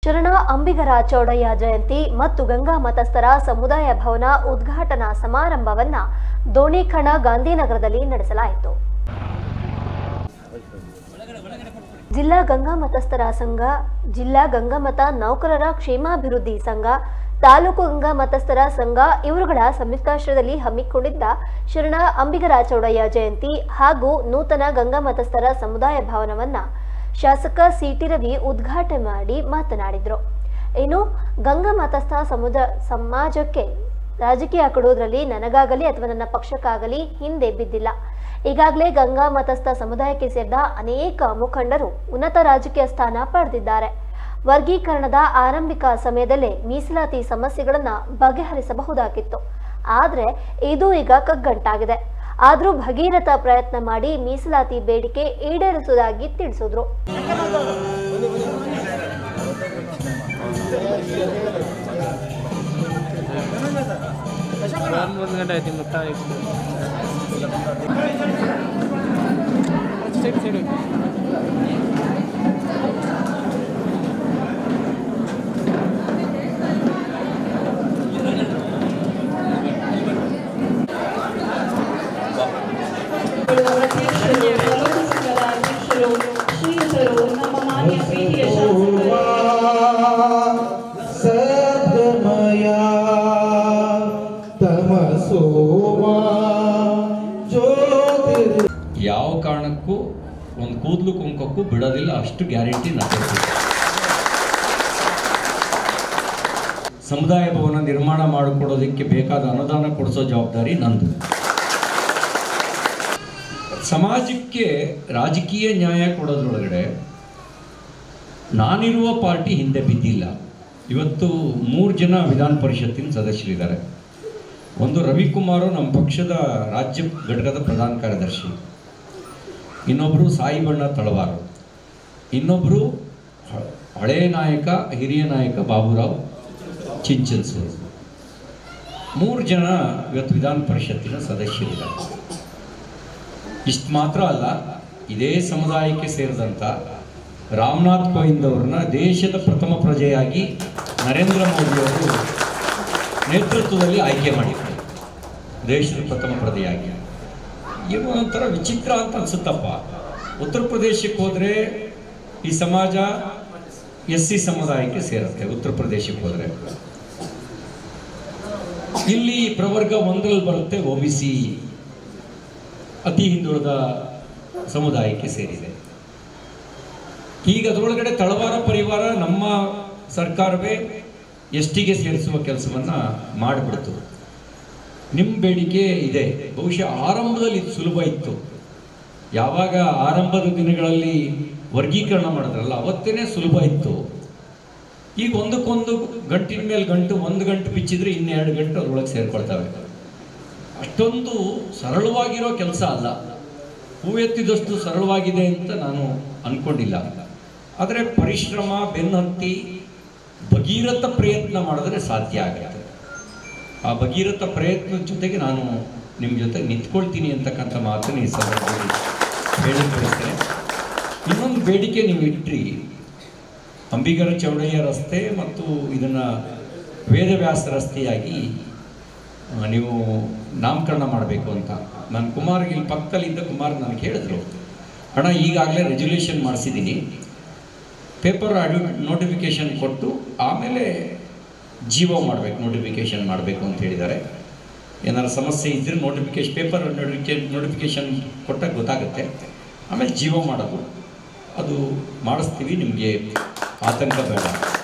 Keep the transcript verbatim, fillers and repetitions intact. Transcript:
ಶರಣ ಅಂಬಿಗರ ಚೌಡಯ್ಯ ಜಯಂತಿ ಮತ್ತು ಗಂಗಾ ಮತಸ್ಥರ ಸಮುದಾಯ ಭವನ ಉದ್ಘಾಟನಾ ಸಮಾರಂಭವನ್ನು ದೋಣಿಖಣ ಗಾಂಧಿನಗರದಲ್ಲಿ ನಡೆಸಲಾಯಿತು. ಜಿಲ್ಲಾ ಗಂಗಾ ಮತಸ್ಥರ ಸಂಘ, ಜಿಲ್ಲಾ ಗಂಗಾಮತ ನೌಕರರ ಕ್ಷೇಮಾಭಿವೃದ್ಧಿ ಸಂಘ, ತಾಲೂಕು ಗಂಗಾ ಮತಸ್ಥರ ಸಂಘ ಇವರುಗಳ ಸಂಯುಕ್ತಾಶ್ರಯದಲ್ಲಿ ಹಮ್ಮಿಕೊಂಡಿದ್ದ ಶರಣ ಅಂಬಿಗರ ಚೌಡಯ್ಯ ಜಯಂತಿ ಹಾಗೂ ನೂತನ ಗಂಗಾ ಮತಸ್ಥರ ಸಮುದಾಯ ಭವನವನ್ನು ಶಾಸಕ ಸಿಟಿ ರವಿ ಉದ್ಘಾಟನೆ ಮಾಡಿ ಮಾತನಾಡಿದರು. ಇನ್ನು ಗಂಗಾ ಮತಸ್ಥ ಸಮುದ ಸಮಾಜಕ್ಕೆ ರಾಜಕೀಯ ಕೊಡುವುದರಲ್ಲಿ ನನಗಾಗಲಿ ಅಥವಾ ನನ್ನ ಪಕ್ಷಕ್ಕಾಗಲಿ ಹಿಂದೆ ಬಿದ್ದಿಲ್ಲ. ಈಗಾಗಲೇ ಗಂಗಾ ಮತಸ್ಥ ಸಮುದಾಯಕ್ಕೆ ಸೇರಿದ ಅನೇಕ ಮುಖಂಡರು ಉನ್ನತ ರಾಜಕೀಯ ಸ್ಥಾನ ಪಡೆದಿದ್ದಾರೆ. ವರ್ಗೀಕರಣದ ಆರಂಭಿಕ ಸಮಯದಲ್ಲೇ ಮೀಸಲಾತಿ ಸಮಸ್ಯೆಗಳನ್ನು ಬಗೆಹರಿಸಬಹುದಾಗಿತ್ತು. ಆದರೆ ಇದು ಈಗ ಕಗ್ಗಂಟಾಗಿದೆ. ಆದರೂ ಭಗೀರಥ ಪ್ರಯತ್ನ ಮಾಡಿ ಮೀಸಲಾತಿ ಬೇಡಿಕೆ ಈಡೇರಿಸುವುದಾಗಿ ತಿಳಿಸಿದ್ರು. ಯಾವ ಕಾರಣಕ್ಕೂ ಒಂದು ಕೂದಲು ಕುಂಕಕ್ಕೂ ಬಿಡೋದಿಲ್ಲ, ಅಷ್ಟು ಗ್ಯಾರಂಟಿ ನಾನು. ಸಮುದಾಯ ಭವನ ನಿರ್ಮಾಣ ಮಾಡಿಕೊಡೋದಕ್ಕೆ ಬೇಕಾದ ಅನುದಾನ ಕೊಡಿಸೋ ಜವಾಬ್ದಾರಿ ನಂದು. ಸಮಾಜಕ್ಕೆ ರಾಜಕೀಯ ನ್ಯಾಯ ಕೊಡೋದ್ರೊಳಗಡೆ ನಾನಿರುವ ಪಾರ್ಟಿ ಹಿಂದೆ ಬಿದ್ದಿಲ್ಲ. ಇವತ್ತು ಮೂರು ಜನ ವಿಧಾನ ಪರಿಷತ್ತಿನ ಸದಸ್ಯರಿದ್ದಾರೆ. ಒಂದು ರವಿಕುಮಾರು ನಮ್ಮ ಪಕ್ಷದ ರಾಜ್ಯ ಘಟಕದ ಪ್ರಧಾನ ಕಾರ್ಯದರ್ಶಿ, ಇನ್ನೊಬ್ಬರು ಸಾಯಿಬಣ್ಣ ತಳವಾರು, ಇನ್ನೊಬ್ಬರು ಹಳೆಯ ನಾಯಕ ಹಿರಿಯ ನಾಯಕ ಬಾಬುರಾವ್ ಚಿಂಚಲ್ಸೂರು. ಮೂರು ಜನ ಇವತ್ತು ವಿಧಾನ ಪರಿಷತ್ತಿನ ಸದಸ್ಯರಿದ್ದಾರೆ. ಇಷ್ಟು ಮಾತ್ರ ಅಲ್ಲ, ಇದೇ ಸಮುದಾಯಕ್ಕೆ ಸೇರಿದಂಥ ರಾಮನಾಥ್ ಕೋವಿಂದ್ ಅವ್ರನ್ನ ದೇಶದ ಪ್ರಥಮ ಪ್ರಜೆಯಾಗಿ ನರೇಂದ್ರ ಮೋದಿಯವರು ನೇತೃತ್ವದಲ್ಲಿ ಆಯ್ಕೆ ಮಾಡಿದ್ದಾರೆ. ದೇಶದ ಪ್ರಥಮ ಪ್ರಜೆಯಾಗಿ ಇವು ಒಂಥರ ವಿಚಿತ್ರ ಅಂತ ಅನ್ಸುತ್ತಪ್ಪ. ಉತ್ತರ ಪ್ರದೇಶಕ್ಕೆ ಹೋದರೆ ಈ ಸಮಾಜ ಎಸ್ ಸಿ ಸಮುದಾಯಕ್ಕೆ ಸೇರುತ್ತೆ. ಉತ್ತರ ಪ್ರದೇಶಕ್ಕೆ ಹೋದರೆ ಇಲ್ಲಿ ಪ್ರವರ್ಗ ಒಂದರಲ್ಲಿ ಬರುತ್ತೆ, ಒ ಬಿ ಸಿ ಅತಿ ಹಿಂದುಳಿದ ಸಮುದಾಯಕ್ಕೆ ಸೇರಿದೆ. ಈಗ ಅದರೊಳಗಡೆ ತಳವಾರ ಪರಿವಾರ ನಮ್ಮ ಸರ್ಕಾರವೇ ಎಸ್ ಟಿಗೆ ಸೇರಿಸುವ ಕೆಲಸವನ್ನು ಮಾಡಿಬಿಡ್ತು. ನಿಮ್ಮ ಬೇಡಿಕೆ ಇದೆ. ಬಹುಶಃ ಆರಂಭದಲ್ಲಿ ಇದು ಸುಲಭ ಇತ್ತು. ಯಾವಾಗ ಆರಂಭದ ದಿನಗಳಲ್ಲಿ ವರ್ಗೀಕರಣ ಮಾಡಿದ್ರಲ್ಲ ಅವತ್ತೇ ಸುಲಭ ಇತ್ತು. ಈಗ ಒಂದಕ್ಕೊಂದು ಗಂಟಿನ ಮೇಲೆ ಗಂಟು, ಒಂದು ಗಂಟು ಬಿಚ್ಚಿದ್ರೆ ಇನ್ನೆರಡು ಗಂಟು ಅದರೊಳಗೆ ಸೇರ್ಕೊಳ್ತವೆ. ಅಷ್ಟೊಂದು ಸರಳವಾಗಿರೋ ಕೆಲಸ ಅಲ್ಲ. ಹೂವೆತ್ತಿದಷ್ಟು ಸರಳವಾಗಿದೆ ಅಂತ ನಾನು ಅಂದ್ಕೊಂಡಿಲ್ಲ. ಆದರೆ ಪರಿಶ್ರಮ, ಬೆನ್ನತ್ತಿ, ಭಗೀರಥ ಪ್ರಯತ್ನ ಮಾಡಿದ್ರೆ ಸಾಧ್ಯ ಆಗುತ್ತೆ. ಆ ಭಗೀರಥ ಪ್ರಯತ್ನದ ಜೊತೆಗೆ ನಾನು ನಿಮ್ಮ ಜೊತೆ ನಿಂತ್ಕೊಳ್ತೀನಿ ಅಂತಕ್ಕಂಥ ಮಾತನ್ನು ಈ ಸಂದರ್ಭದಲ್ಲಿ ಹೇಳಿ ಬಯಸ್ತೇನೆ. ಇನ್ನೊಂದು ಬೇಡಿಕೆ ನೀವು ಇಟ್ರಿ, ಅಂಬಿಗರ ಚೌಡಯ್ಯ ರಸ್ತೆ ಮತ್ತು ಇದನ್ನು ವೇದವ್ಯಾಸ ರಸ್ತೆಯಾಗಿ ನೀವು ನಾಮಕರಣ ಮಾಡಬೇಕು ಅಂತ. ನಾನು ಕುಮಾರ್ ಇಲ್ಲಿ ಪಕ್ಕದಲ್ಲಿದ್ದ ಕುಮಾರ್ ನನಗೆ ಹೇಳಿದ್ರು, ಅಣ್ಣ ಈಗಾಗಲೇ ರೆಜುಲೇಷನ್ ಮಾಡಿಸಿದ್ದೀನಿ, ಪೇಪರ್ ಅಡ್ಯು ನೋಟಿಫಿಕೇಷನ್ ಕೊಟ್ಟು ಆಮೇಲೆ ಜೀವೋ ಮಾಡಬೇಕು, ನೋಟಿಫಿಕೇಷನ್ ಮಾಡಬೇಕು ಅಂತ ಹೇಳಿದ್ದಾರೆ. ಏನಾರು ಸಮಸ್ಯೆ ಇದ್ದರೆ ನೋಟಿಫಿಕೇಶನ್ ಪೇಪರ್ ನೋಟಿಫಿಕೇ ನೋಟಿಫಿಕೇಷನ್ ಕೊಟ್ಟಾಗ ಗೊತ್ತಾಗುತ್ತೆ. ಆಮೇಲೆ ಜೀವೋ ಮಾಡೋದು ಅದು ಮಾಡಿಸ್ತೀವಿ, ನಿಮಗೆ ಆತಂಕ ಬೇಡ.